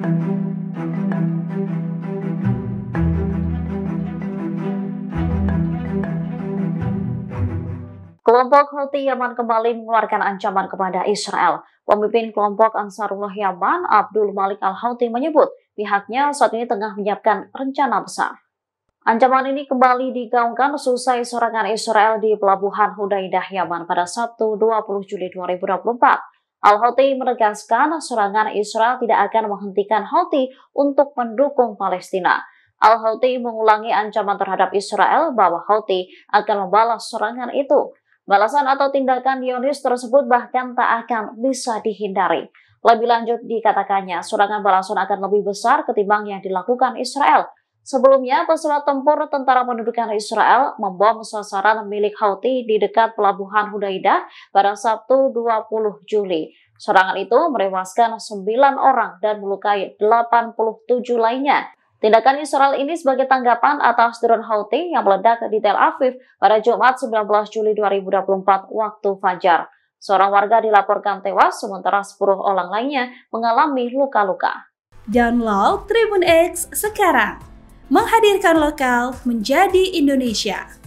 Kelompok Houthi Yaman kembali mengeluarkan ancaman kepada Israel. Pemimpin kelompok Ansarullah Yaman, Abdul Malik Al-Houthi menyebut pihaknya saat ini tengah menyiapkan rencana besar. Ancaman ini kembali digaungkan seusai serangan Israel di Pelabuhan Hudaidah, Yaman pada Sabtu 20 Juli 2024. Al-Houthi menegaskan serangan Israel tidak akan menghentikan Houthi untuk mendukung Palestina. Al-Houthi mengulangi ancaman terhadap Israel bahwa Houthi akan membalas serangan itu. Balasan atau tindakan Zionis tersebut bahkan tak akan bisa dihindari. Lebih lanjut dikatakannya, serangan balasan akan lebih besar ketimbang yang dilakukan Israel. Sebelumnya, pesawat tempur tentara pendudukan Israel membom sasaran milik Houthi di dekat Pelabuhan Hudaidah pada Sabtu 20 Juli. Serangan itu menewaskan 9 orang dan melukai 87 lainnya. Tindakan Israel ini sebagai tanggapan atas drone Houthi yang meledak di Tel Aviv pada Jumat 19 Juli 2024 waktu fajar. Seorang warga dilaporkan tewas, sementara 10 orang lainnya mengalami luka-luka. Download Tribun X sekarang, menghadirkan lokal menjadi Indonesia.